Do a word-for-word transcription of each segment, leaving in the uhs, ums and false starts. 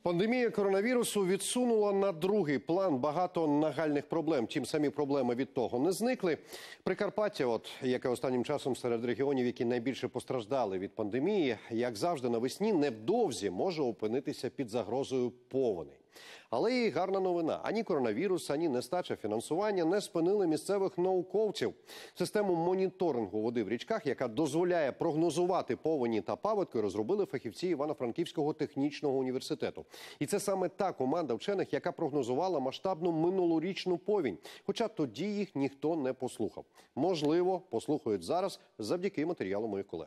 Пандемія коронавірусу відсунула на другий план багато нагальних проблем. Тим самі проблеми від того не зникли. Прикарпаття, от, яке останнім часом серед регіонів, які найбільше постраждали від пандемії, як завжди навесні, невдовзі може опинитися під загрозою повеней. Але і гарна новина. Ані коронавірус, ані нестача фінансування не спинили місцевих науковців. Систему моніторингу води в річках, яка дозволяє прогнозувати повені та паводки, розробили фахівці Івано-Франківського технічного університету. І це саме та команда вчених, яка прогнозувала масштабну минулорічну повінь. Хоча тоді їх ніхто не послухав. Можливо, послухають зараз завдяки матеріалу моїх колег.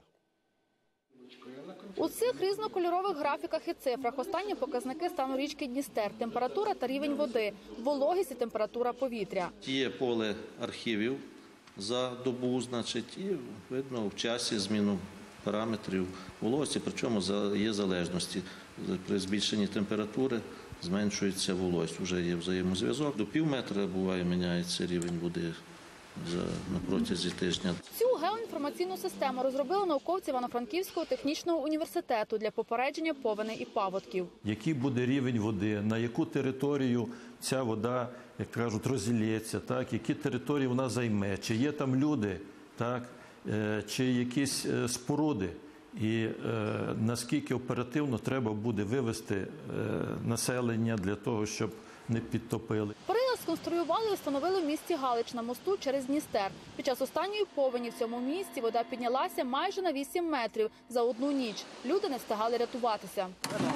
У цих різнокольорових графіках і цифрах останні показники стану річки Дністер, температура та рівень води, вологість і температура повітря. Є поле архівів за добу, значить, і видно в часі зміну параметрів вологості, причому є залежності. При збільшенні температури зменшується вологість, вже є взаємозв'язок. До пів метра буває міняється рівень води на протязі тижня. Цю геоінформаційну систему розробили науковці Івано-Франківського технічного університету для попередження повеней і паводків. Який буде рівень води, на яку територію ця вода, як кажуть, розілється, так, які території вона займе, чи є там люди, так, чи якісь споруди. І е, наскільки оперативно треба буде вивести е, населення для того, щоб не підтопили. Прилад сконструювали і встановили в місті Галич на мосту через Дністер. Під час останньої повені в цьому місті вода піднялася майже на вісім метрів за одну ніч. Люди не встигали рятуватися.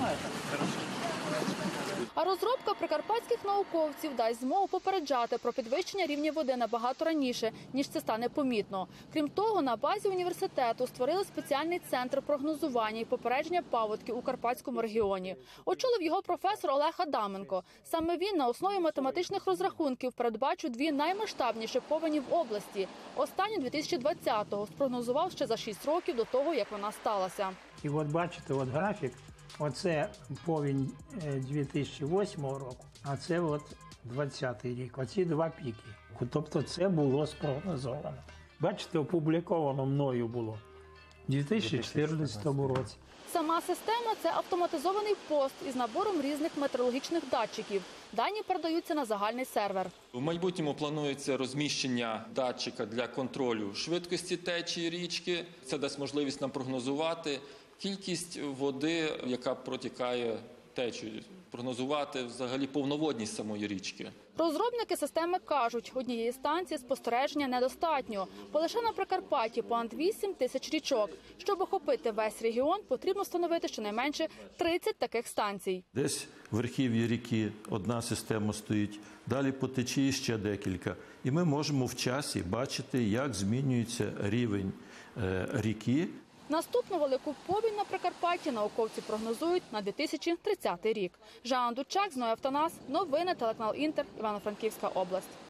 А розробка прикарпатських науковців дасть змогу попереджати про підвищення рівня води набагато раніше, ніж це стане помітно. Крім того, на базі університету створили спеціальний центр прогнозування і попередження паводків у Карпатському регіоні. Очолив його професор Олег Адаменко. Саме він на основі математичних розрахунків передбачив дві наймасштабніші повені в області. Останню дві тисячі двадцятого спрогнозував ще за шість років до того, як вона сталася. І от бачите, от графік. Оце повінь дві тисячі восьмого року, а це от двадцятий рік. Оці два піки. Тобто це було спрогнозовано. Бачите, опубліковано мною було в дві тисячі чотирнадцятому році. Сама система – це автоматизований пост із набором різних метеорологічних датчиків. Дані передаються на загальний сервер. В майбутньому планується розміщення датчика для контролю швидкості течії річки. Це дасть можливість нам прогнозувати кількість води, яка протікає течією, прогнозувати взагалі повноводність самої річки. Розробники системи кажуть, однієї станції спостереження недостатньо, бо лише на Прикарпатті понад вісім тисяч річок. Щоб охопити весь регіон, потрібно встановити щонайменше тридцять таких станцій. Десь в верхів'ї ріки одна система стоїть, далі по течії ще декілька. І ми можемо в часі бачити, як змінюється рівень е, ріки. Наступну велику повінь на Прикарпатті науковці прогнозують на дві тисячі тридцятий рік. Жанна Дучак, Зноя Автонас, новини, телеканал Інтер, Івано-Франківська область.